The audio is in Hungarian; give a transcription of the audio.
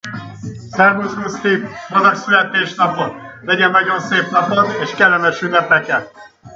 Szervusz Guszti, boldog születésnapot! Legyen nagyon szép napod és kellemes ünnepeket!